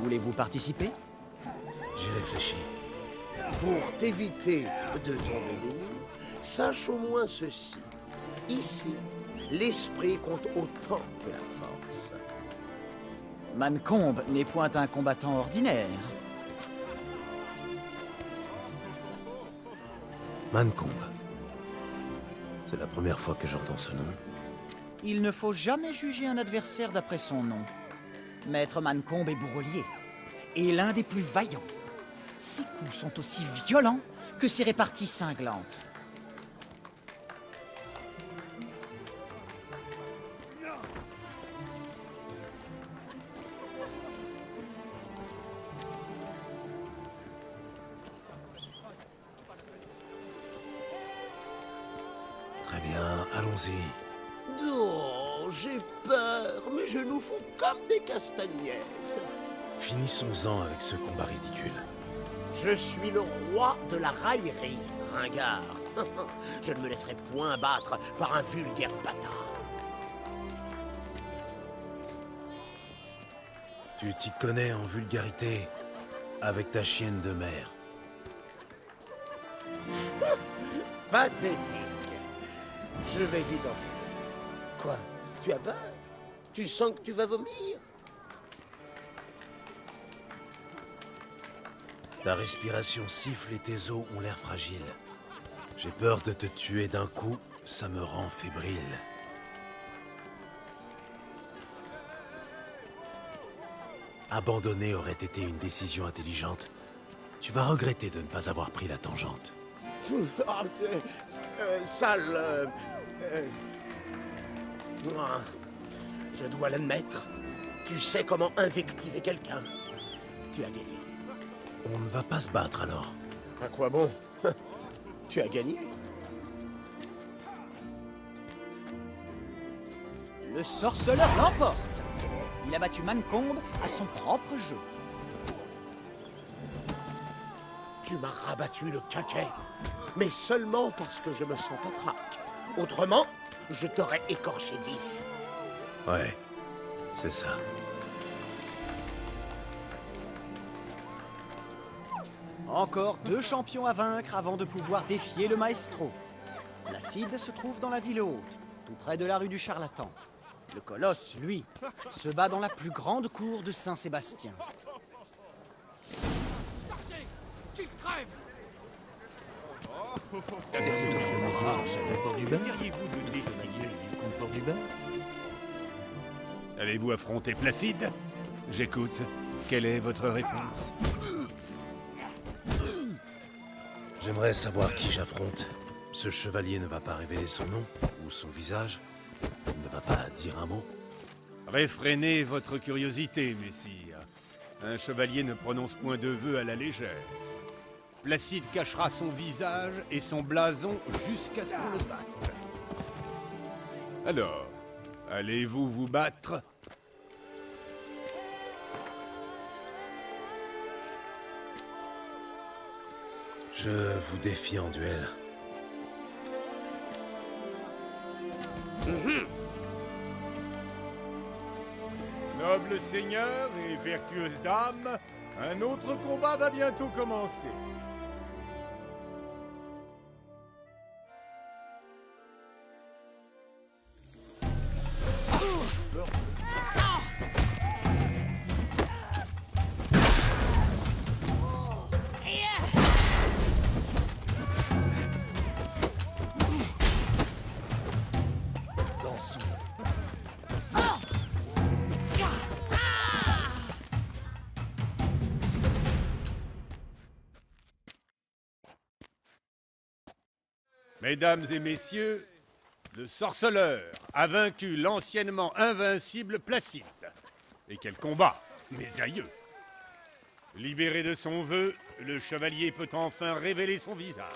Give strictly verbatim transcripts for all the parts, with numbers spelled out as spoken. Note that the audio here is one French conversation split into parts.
Voulez-vous participer? J'y réfléchis. Pour t'éviter de tomber des nues, sache au moins ceci. Ici, l'esprit compte autant que la force. Mancomb n'est point un combattant ordinaire. Mancomb. C'est la première fois que j'entends ce nom. Il ne faut jamais juger un adversaire d'après son nom. Maître Mancomb est bourrelier, et l'un des plus vaillants. Ses coups sont aussi violents que ses réparties cinglantes. Très bien, allons-y. Oh, j'ai peur. Mes genoux font comme des castagnettes. Finissons-en avec ce combat ridicule. Je suis le roi de la raillerie, ringard. Je ne me laisserai point battre par un vulgaire bâtard. Tu t'y connais en vulgarité avec ta chienne de mer. Pathétique. Je vais vite en finir. Quoi? Tu as peur? Tu sens que tu vas vomir? Ta respiration siffle et tes os ont l'air fragiles. J'ai peur de te tuer d'un coup, ça me rend fébrile. Abandonner aurait été une décision intelligente. Tu vas regretter de ne pas avoir pris la tangente. Ah, euh, euh, sale... euh, euh, ah, je dois l'admettre. Tu sais comment invectiver quelqu'un. Tu as gagné. On ne va pas se battre alors. À quoi bon? Tu as gagné. Le sorceleur l'emporte. Il a battu Mancomb à son propre jeu. Tu m'as rabattu le caquet, mais seulement parce que je me sens pas traque. Autrement, je t'aurais écorché vif. Ouais, c'est ça. Encore deux champions à vaincre avant de pouvoir défier le maestro. Placide se trouve dans la ville haute, tout près de la rue du Charlatan. Le colosse, lui, se bat dans la plus grande cour de Saint-Sébastien. Chargez! Qu'il crève! Allez-vous affronter Placide? J'écoute. Quelle est votre réponse? J'aimerais savoir qui j'affronte. Ce chevalier ne va pas révéler son nom ou son visage. Il ne va pas dire un mot. Réfrénez votre curiosité, messire. Un chevalier ne prononce point de vœux à la légère. Placide cachera son visage et son blason jusqu'à ce qu'on le batte. Alors, allez-vous vous battre? Je vous défie en duel. Mmh. Noble seigneur et vertueuse dame, un autre combat va bientôt commencer. Mesdames et messieurs, le sorceleur a vaincu l'anciennement invincible Placide. Et quel combat, mes aïeux! Libéré de son vœu, le chevalier peut enfin révéler son visage.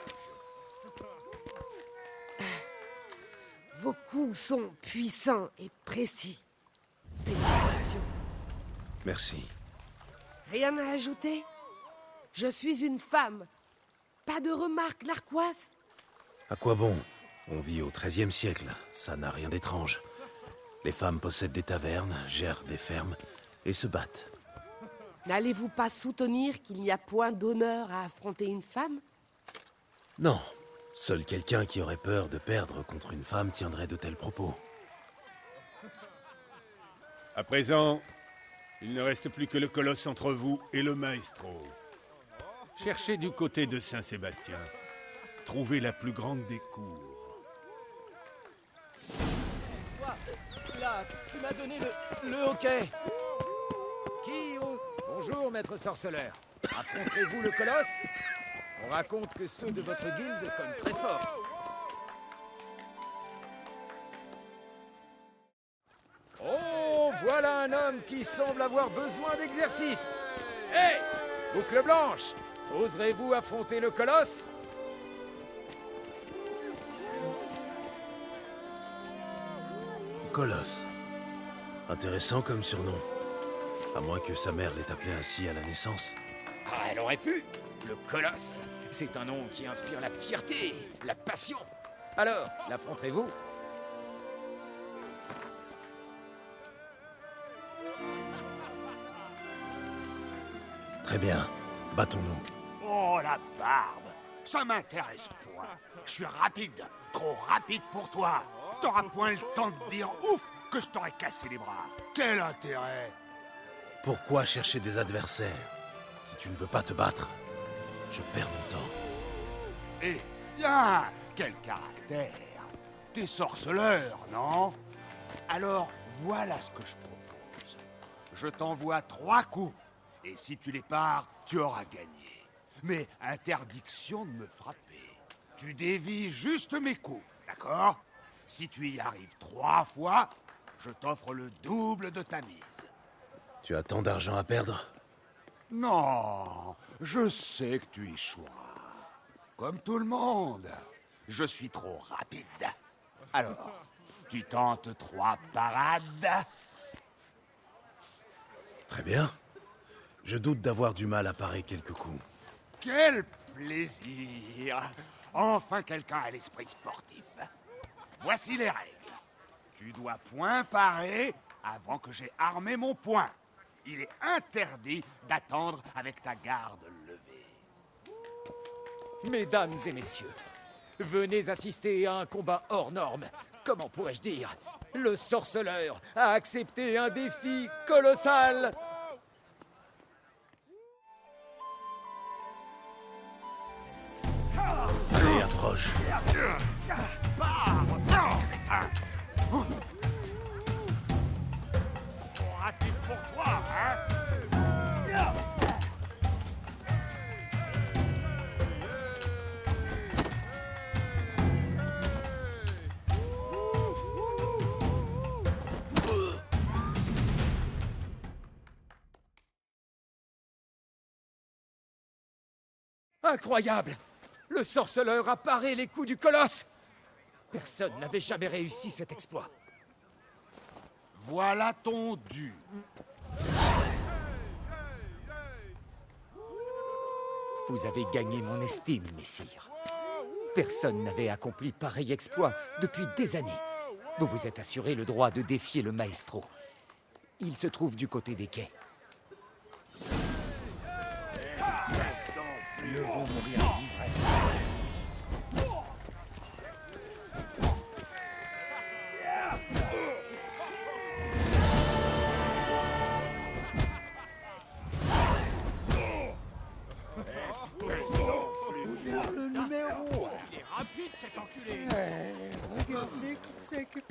Vos coups sont puissants et précis. Félicitations. Merci. Rien à ajouter? Je suis une femme. Pas de remarques narquoises? À quoi bon? On vit au treizième siècle, ça n'a rien d'étrange. Les femmes possèdent des tavernes, gèrent des fermes et se battent. N'allez-vous pas soutenir qu'il n'y a point d'honneur à affronter une femme? Non. Seul quelqu'un qui aurait peur de perdre contre une femme tiendrait de tels propos. À présent, il ne reste plus que le colosse entre vous et le maestro. Cherchez du côté de Saint-Sébastien. Trouvez la plus grande des cours. Toi, là, tu m'as donné le, le hockey. Qui ose... Bonjour, maître sorceleur. Affronterez-vous le colosse? On raconte que ceux de votre guilde cognent très fort. Oh, voilà un homme qui semble avoir besoin d'exercice. Hé, boucle blanche, oserez-vous affronter le colosse? Colosse. Intéressant comme surnom. À moins que sa mère l'ait appelé ainsi à la naissance. Ah, elle aurait pu. Le colosse, c'est un nom qui inspire la fierté, la passion. Alors, l'affronterez-vous? Très bien. Battons-nous. Oh, la barbe! Ça m'intéresse point. Je suis rapide, trop rapide pour toi. T'auras point le temps de dire ouf que je t'aurais cassé les bras. Quel intérêt? Pourquoi chercher des adversaires? Si tu ne veux pas te battre, je perds mon temps. Eh bien, quel caractère! T'es sorceleur, non? Alors, voilà ce que je propose. Je t'envoie trois coups, et si tu les pars, tu auras gagné. Mais interdiction de me frapper. Tu dévis juste mes coups, d'accord? Si tu y arrives trois fois, je t'offre le double de ta mise. Tu as tant d'argent à perdre? Non, je sais que tu échoueras. Comme tout le monde, je suis trop rapide. Alors, tu tentes trois parades? Très bien. Je doute d'avoir du mal à parer quelques coups. Quel plaisir! Enfin quelqu'un a l'esprit sportif. Voici les règles. Tu dois point parer avant que j'ai armé mon poing. Il est interdit d'attendre avec ta garde levée. Mesdames et messieurs, venez assister à un combat hors norme. Comment pourrais-je dire? Le sorceleur a accepté un défi colossal. Allez, approche. Rapide pour toi, hein? Incroyable! Le sorceleur a paré les coups du colosse. Personne n'avait jamais réussi cet exploit. Voilà ton dû. Vous avez gagné mon estime, messire. Personne n'avait accompli pareil exploit depuis des années. Vous vous êtes assuré le droit de défier le maestro. Il se trouve du côté des quais. Mieux vaut mourir d'ivresse. Le numéro. Il est rapide, cet enculé. Regardez qui c'est que...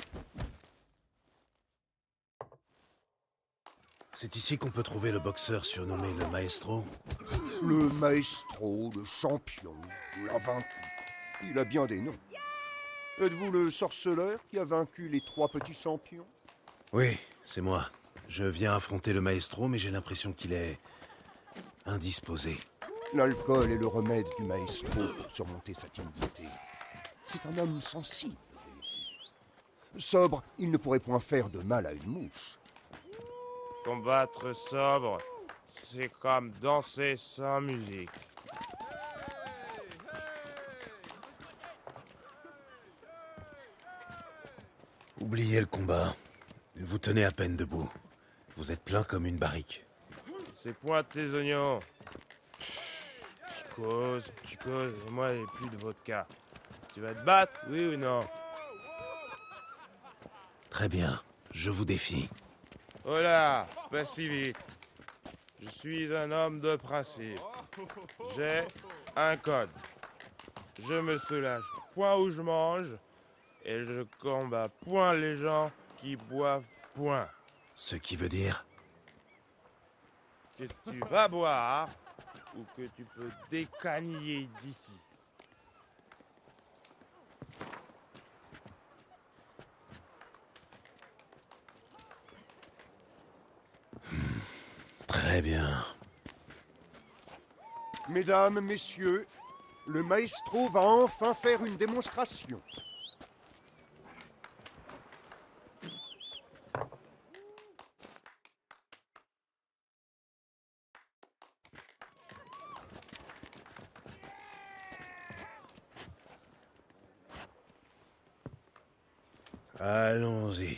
C'est ici qu'on peut trouver le boxeur surnommé le Maestro. Le maestro, le champion, l'a vaincu. Il a bien des noms. Êtes-vous le sorceleur qui a vaincu les trois petits champions? Oui, c'est moi. Je viens affronter le Maestro, mais j'ai l'impression qu'il est... indisposé. L'alcool est le remède du maestro pour surmonter sa timidité. C'est un homme sensible. Sobre, il ne pourrait point faire de mal à une mouche. Combattre sobre, c'est comme danser sans musique. Oubliez le combat. Vous tenez à peine debout. Vous êtes plein comme une barrique. c'est point tes oignons. Tu causes, tu causes, et moi j'ai plus de vodka. Tu vas te battre, oui ou non? Très bien, je vous défie. Oh là, pas si vite. Je suis un homme de principe. J'ai un code. Je me soulage point où je mange et je combats point les gens qui boivent point. Ce qui veut dire... Que tu vas boire ou que tu peux décaniller d'ici. Très bien. Mesdames, messieurs, le maestro va enfin faire une démonstration. Allons-y.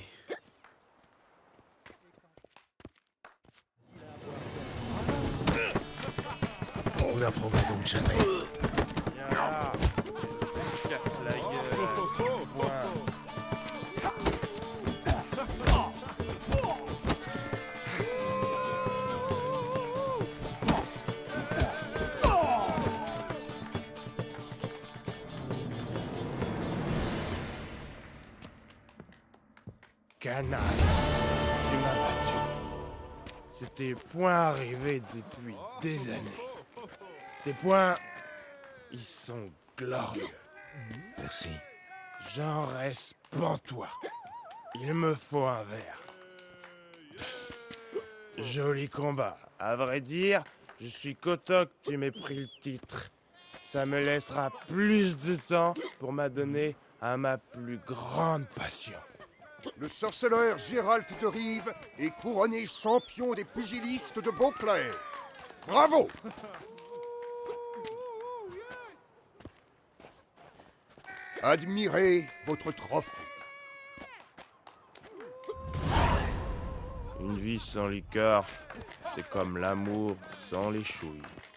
Vous n'apprendrez donc jamais. Viens là, je te casse la gueule. Point. Canaille, tu m'as battu. C'était point arrivé depuis des années. Tes points, ils sont glorieux. Merci. J'en reste pantois. Il me faut un verre. Pff, joli combat. À vrai dire, je suis content que tu m'aies pris le titre. Ça me laissera plus de temps pour m'adonner à ma plus grande passion. Le sorceleur Gérald de Rive est couronné champion des pugilistes de Beauclair. Bravo! Admirez votre trophée. Une vie sans liqueur, c'est comme l'amour sans les chouilles.